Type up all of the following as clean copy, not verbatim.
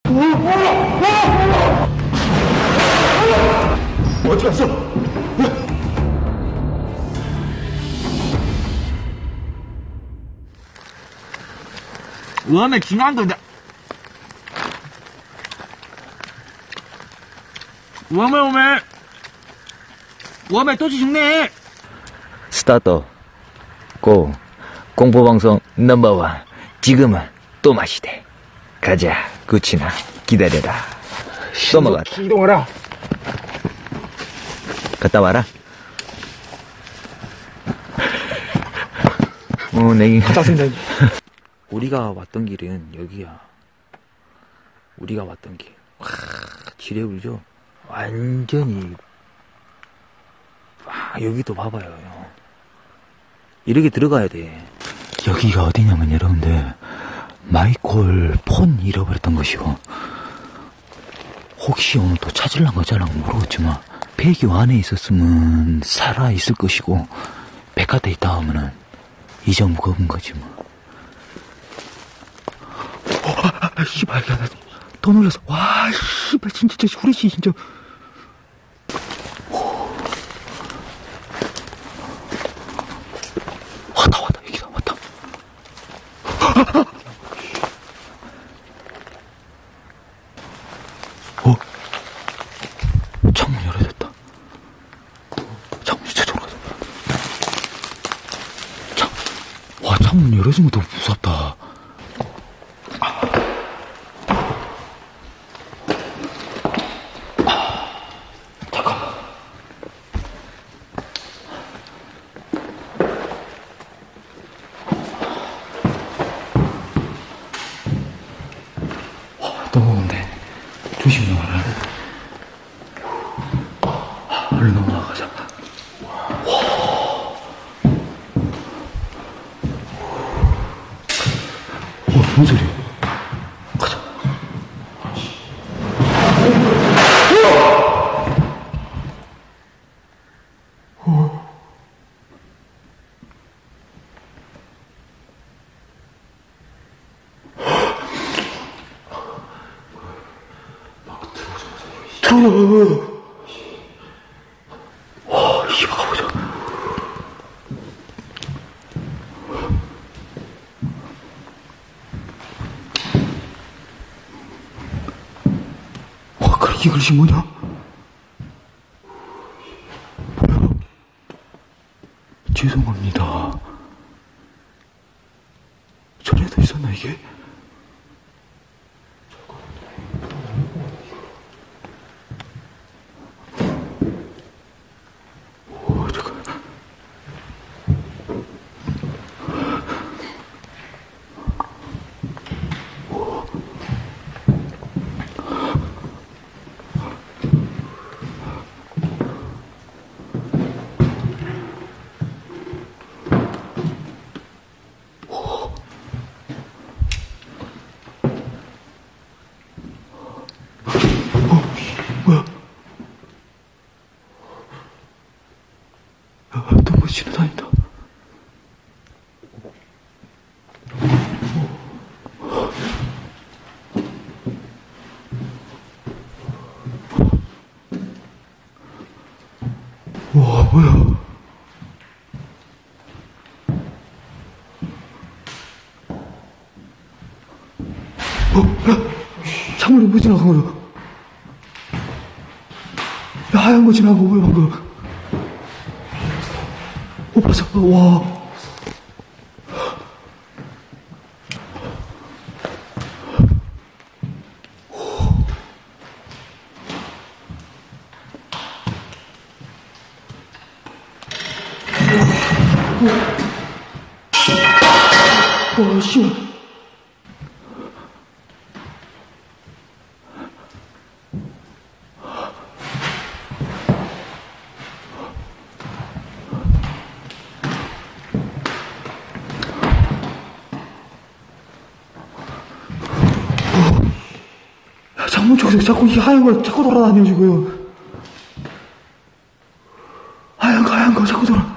어디 갔어? 我们平安的，我们都是兄弟。 스타트 고 공포방송 넘버원 지금은 또 맛이대. 가자 구치나 기다려라. 또 먹었다. 이동하라. 갔다 와라. 내기 갔다 왔습니다. 우리가 왔던 길은 여기야. 우리가 왔던 길. 와, 지뢰불죠? 완전히. 와, 여기도 봐봐요, 형. 이렇게 들어가야 돼. 여기가 어디냐면 여러분들, 마이콜 폰 잃어버렸던 곳이고, 혹시 오늘 또 찾으려고 어쩌려고 모르겠지만, 폐교 안에 있었으면 살아있을 것이고, 백화대에 있다 하면은, 이점 겁은 거지 뭐. 씨발, 야, 더 놀랐어. 와, 씨발, 진짜, 후레쉬, 진짜. 왔다, 여기다, 왔다. 창문 열어졌다. 창문 진짜 열어졌다. 와, 창문 열어진 것도 무섭다. 너무 온데 조심히 와라. 얼른 넘어가자. 뭔 소리야? 가자. 와, 이봐 가보자. 와, 그래, 이 글씨 뭐냐? 뭐야? 죄송합니다. 전에도 있었나 이게? 뭐야? 너무 지나다닌다. 와, 뭐야? 야, 창문이 뭐 지나간 거야? 야, 하얀 거 지나간 거 뭐야, 방금? 봤어. 와. 와, 씨. 창문 쪽에서 자꾸 이 하얀 거 자꾸 돌아다녀, 지금. 하얀 거 자꾸 돌아.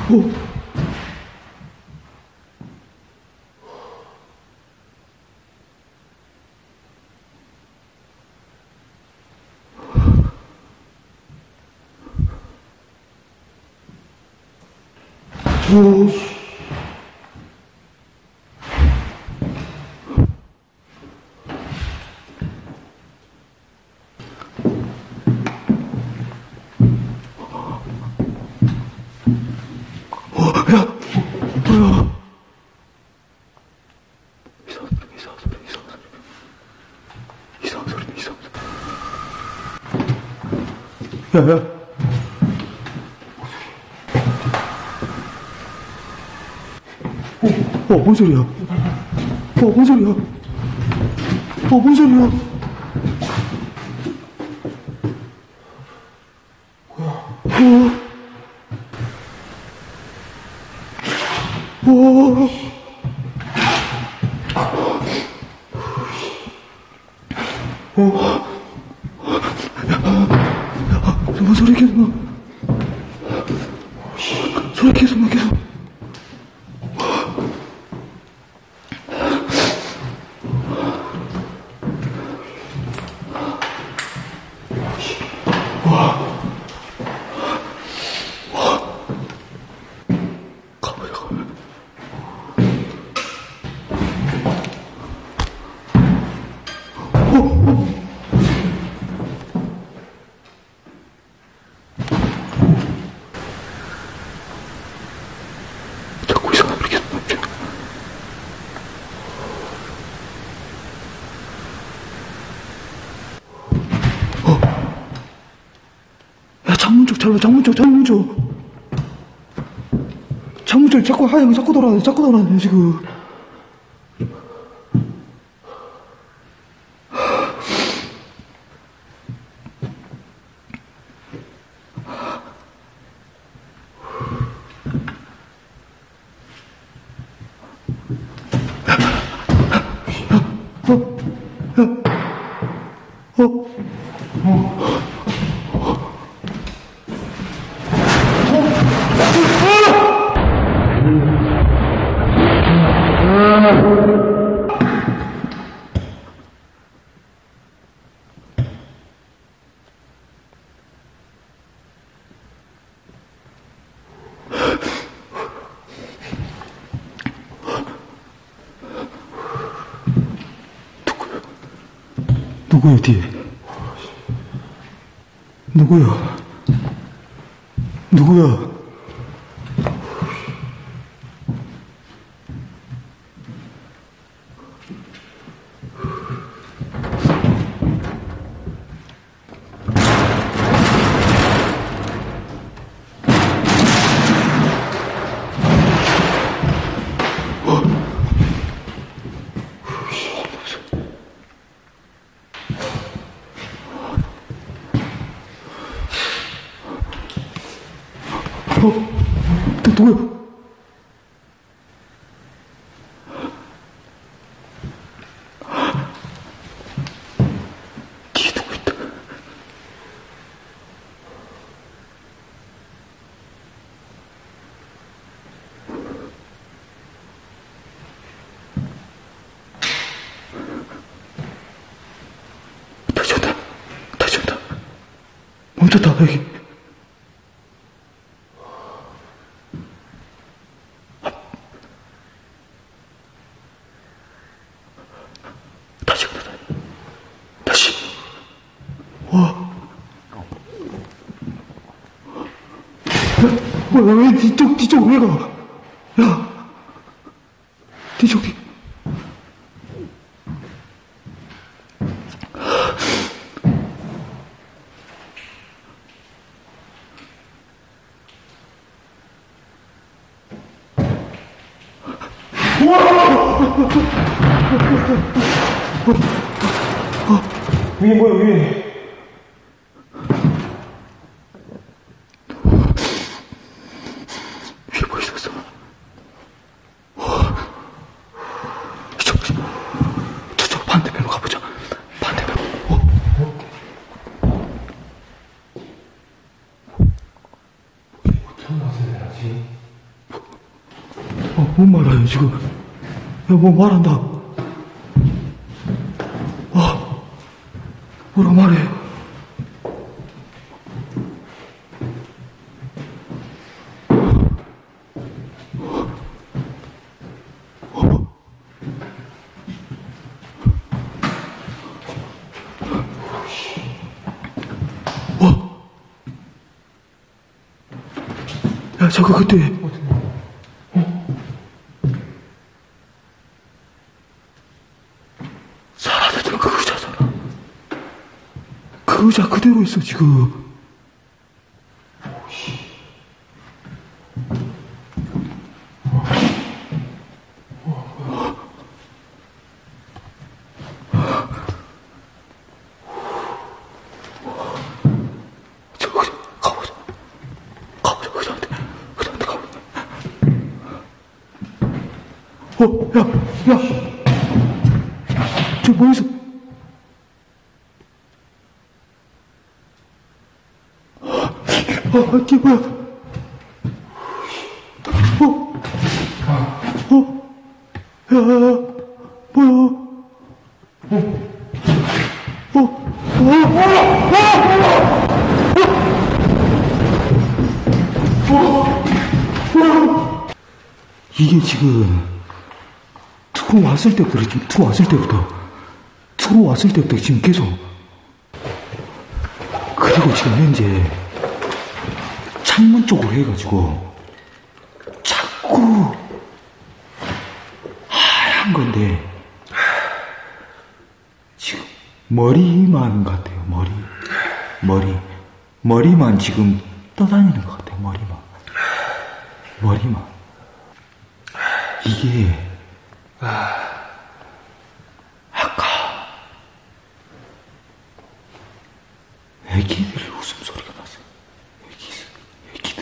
야야. 뭔 소리야? 뭔 소리야? 뭔 소리야? 뭔 소리 계속 나? 소리 계속 나, 계속. 자꾸 이상한 소리 계속 나죠. 야, 창문 쪽 창문 쪽. 창문 쪽 자꾸 하얀 거 자꾸 돌아다녀, 지금. 누구야, 뒤에? 누구야? 누구야? 뒤에 누구 있다. 다시 온다. 멈췄다, 여기. 다시. 와. 왜 뒤쪽 왜 가? 야. 뒤쪽. 위에 뭐야, 위에. 위에 뭐 있었어? 저쪽 반대편으로 가보자. 반대편. 어떻게 나왔어야 되나, 지금? 못 말아요, 지금. 야, 뭐 말한다. 뭐라 말해. 야, 저거 그때. 사라졌던 그 의자잖아. 그 의자 그대로 있어, 지금. 저거, 가보자. 가보자, 의자한테. 의자한테 가보자. 야. 저 뭐 있어? 이게 뭐야? 야, 뭐야? 이게 지금 들어왔을 때부터 지금 계속. 그리고 지금 현재 창문 쪽으로 해가지고 자꾸 하얀 건데 지금 머리만 같아요. 머리만 지금 떠다니는 것 같아요. 머리만. 이게 아까 애기들의 웃음소리가 났어요. 애기들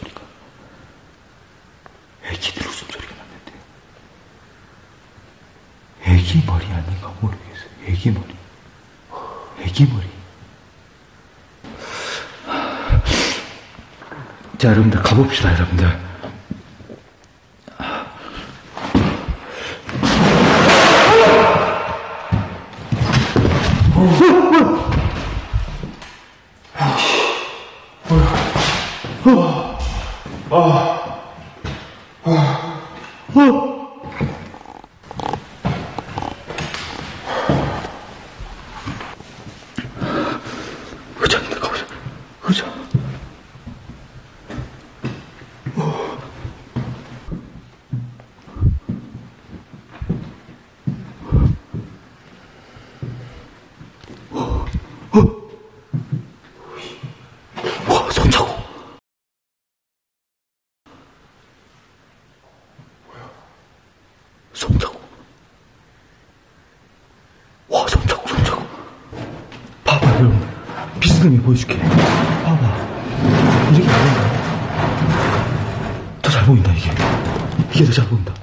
웃음소리가 났는데 애기 머리 아닌가 모르겠어요. 애기 머리. 자, 여러분들 가봅시다, 여러분들. 의자인데 가보자. 의자. 와, 손자국. 손자국. 와, 손자국. 봐봐, 여러분. 비스듬히 보여줄게. 봐봐. 이렇게 안 보인다. 더 잘 보인다, 이게. 이게 더 잘 보인다.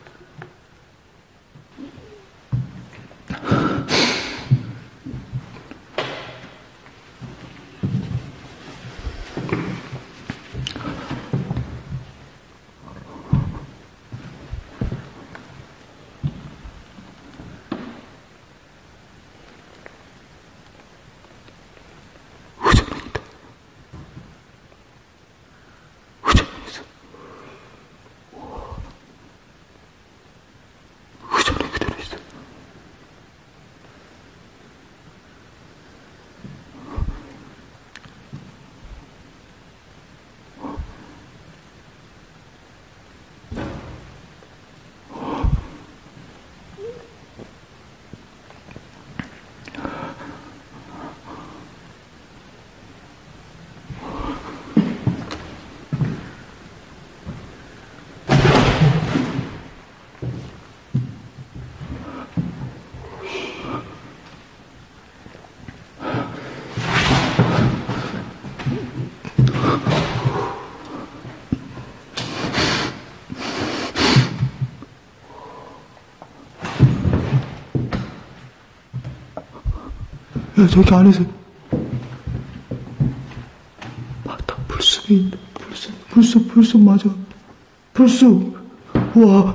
야, 저기 안에서. 맞다, 불쑥이 있다. 불쑥 맞아. 불쑥. 우와.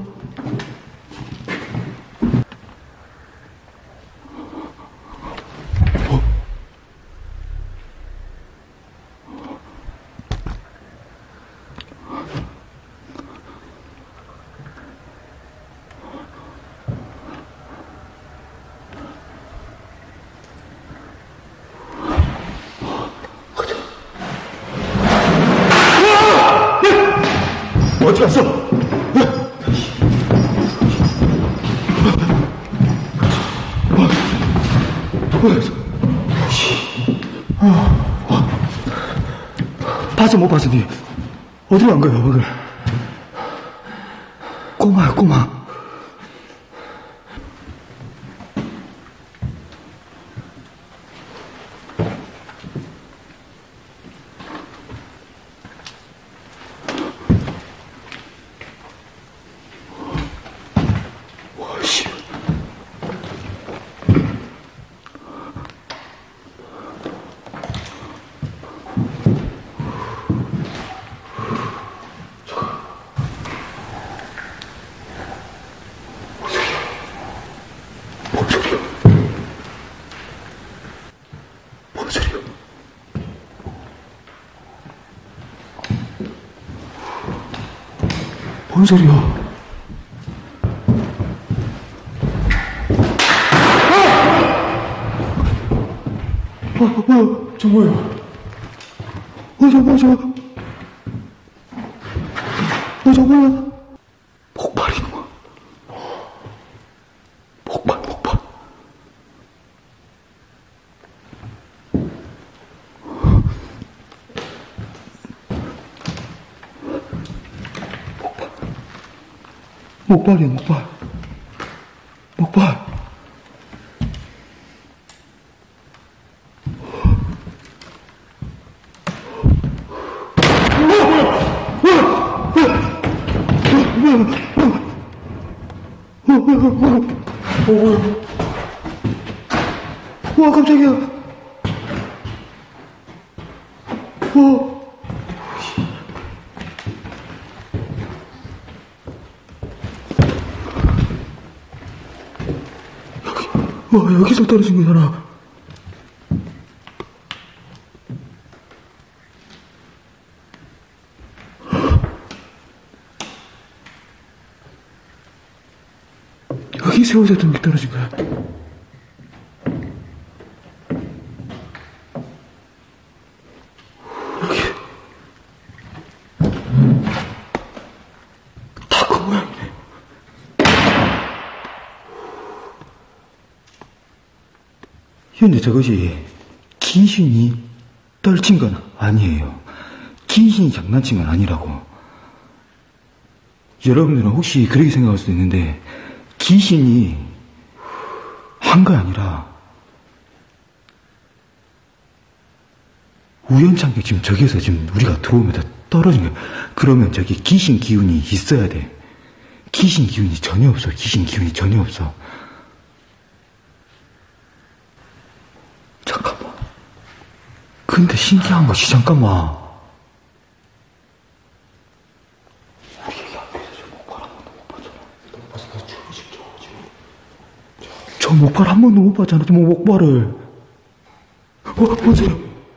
어디 갔어? 봤어, 못 봤어, 니? 어디로 간 거야, 오늘? 꼬마야, 꼬마. 뭔 소리야? 저 뭐야? 저 뭐야? 폭발이구만. 폭발. 목발이야, 목발. 뭐야? 와, 깜짝이야. 여기서 떨어진 거잖아. 여기 세워졌던 게 떨어진 거야. 여기. 다 그 모양이네. 근데 저것이 귀신이 떨친 건 아니에요. 귀신이 장난친 건 아니라고. 여러분들은 혹시 그렇게 생각할 수도 있는데 귀신이 한 거 아니라 우연찮게 지금 저기에서 지금 우리가 들어오면 떨어진 거야. 그러면 저기 귀신 기운이 있어야 돼. 귀신 기운이 전혀 없어. 잠깐만. 근데 신기한 것이 잠깐만. 우리 여기 앞에서 저 목발 한 번도 못 봤잖아. 못 봤어. 나 지금. 저 목발 한 번도 못 봤잖아. 저 목발을. 뭔 소리야?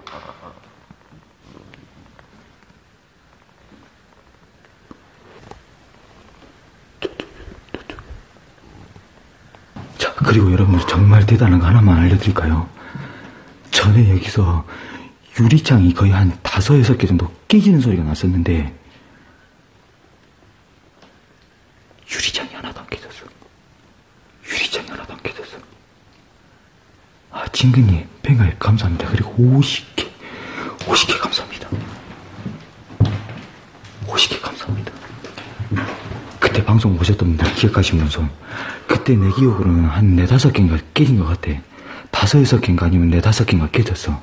자, 그리고 여러분들 정말 대단한 거 하나만 알려드릴까요? 전에 여기서 유리창이 거의 한 5-6개 정도 깨지는 소리가 났었는데 유리창이 하나도 안 깨졌어. 아, 진근님 뱅가입 감사합니다. 그리고 50개 감사합니다. 50개 감사합니다. 그때 방송 보셨던 분들 기억하시면서 그때 내 기억으로는 한 4-5개인가 깨진 것 같아. 5-6개인가 아니면 4-5개인가 깨졌어.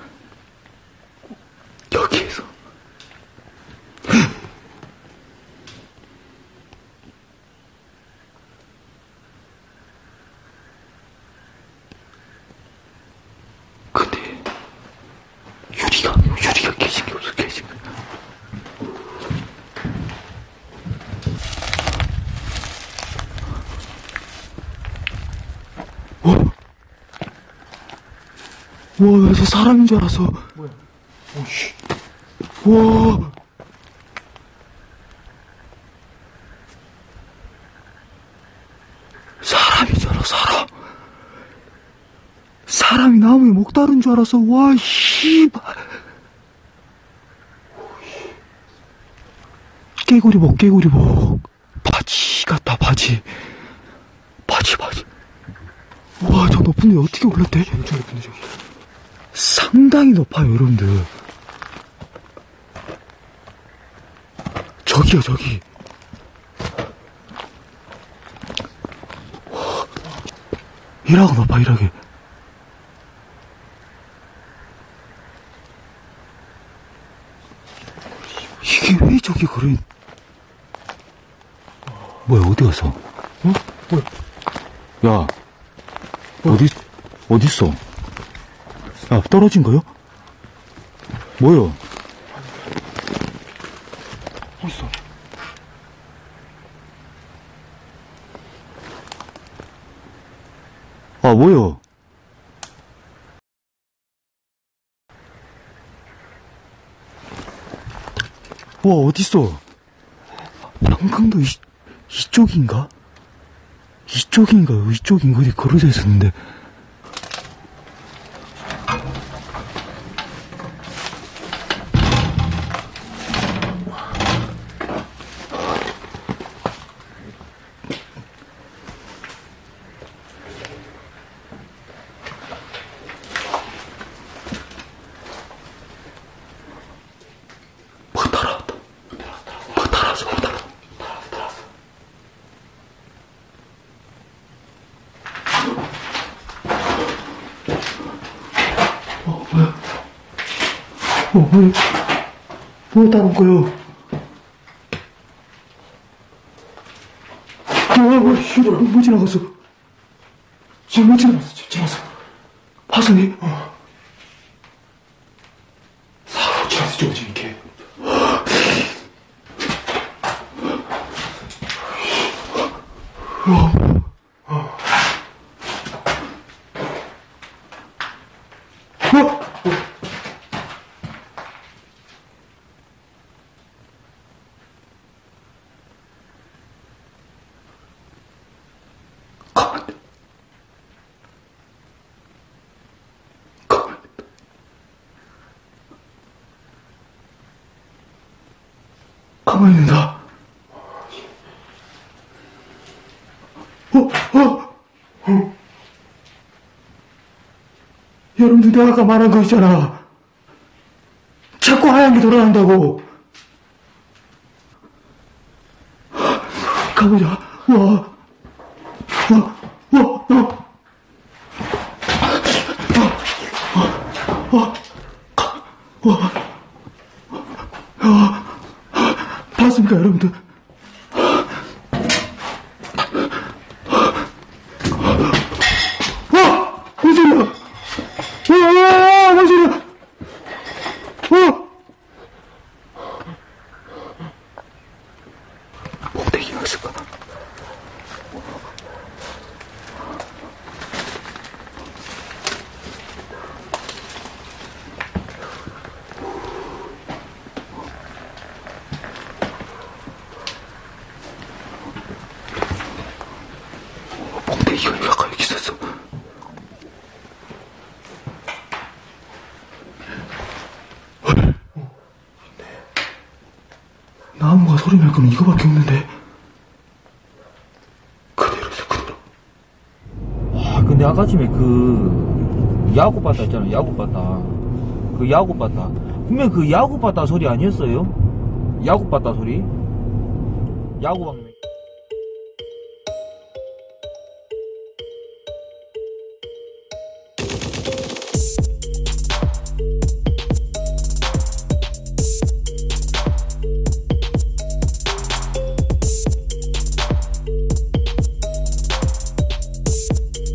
여기에서. 근데 유리가 깨진 게 없어. 와, 저 사람인 줄 알았어. 뭐야? 오씨. 와. 사람이잖아, 사람. 사람이 나무에 목 다른 줄 알았어. 와, 씨발. 깨구리복, 깨구리복. 바지 같다, 바지. 바지. 와, 저 높은데 어떻게 올랐대? 엄청 높은데, 저기. 상당히 높아요, 여러분들. 저기요, 저기. 이라고 높아, 이라게. 이게 왜 저기 그래? 뭐야, 어디 갔어? 어? 뭐야? 야, 어딨어? 야, 떨어진 거요? 뭐요? 어딨어? 아, 뭐요? 와, 어딨어? 방금도 이쪽인가? 이쪽인가? 어디 걸어져 있었는데. 뭐 따라온 거요? 뭐 지나갔어? 뭐 지나갔어? 화성이? 사고 지나갔어, 저거 지금 이렇게. 가만히 있는다. 여러분들, 내가 아까 말한 거 있잖아. 자꾸 하얀 게 돌아간다고. 가보자. 봤습니까, 여러분들? 뭔 소리야? 뭔 소리야? 목대기가 있을까? 목대기가 약간 여기 있었어. 나무가 소리 날 거면 이거밖에 없는데. 그대로 있어, 그대로. 와, 근데 아까 전에 그 야구바타 있잖아, 야구바타. 그 야구바타. 분명 그 야구바타 소리 아니었어요? 야구바타 소리? 야구방.